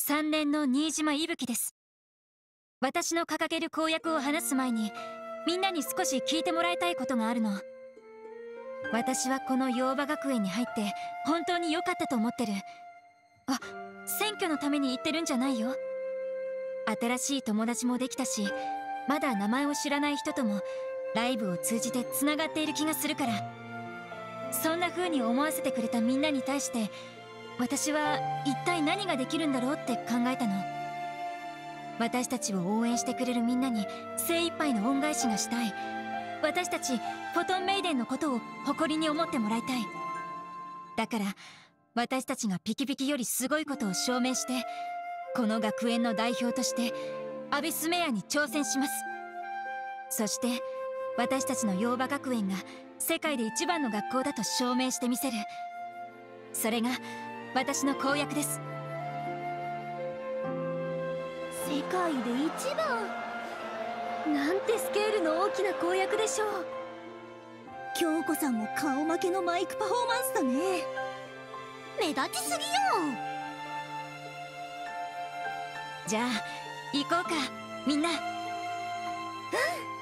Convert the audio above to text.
3年の新島いぶきです。私の掲げる公約を話す前に、みんなに少し聞いてもらいたいことがあるの。私はこの洋馬学園に入って本当に良かったと思ってる。あ、選挙のために言ってるんじゃないよ。新しい友達もできたし、まだ名前を知らない人ともライブを通じてつながっている気がするから。そんな風に思わせてくれたみんなに対して、私は一体何ができるんだろうって考えたの。私たちを応援してくれるみんなに精一杯の恩返しがしたい。私たちフォトンメイデンのことを誇りに思ってもらいたい。だから私たちがピキピキよりすごいことを証明して、この学園の代表としてアビスメアに挑戦します。そして私たちの洋馬学園が世界で一番の学校だと証明してみせる。それが私の公約です。 世界で一番なんてスケールの大きな公約でしょう。京子さんも顔負けのマイクパフォーマンスだね。目立ちすぎよ。 じゃあ行こうかみんな。 うん。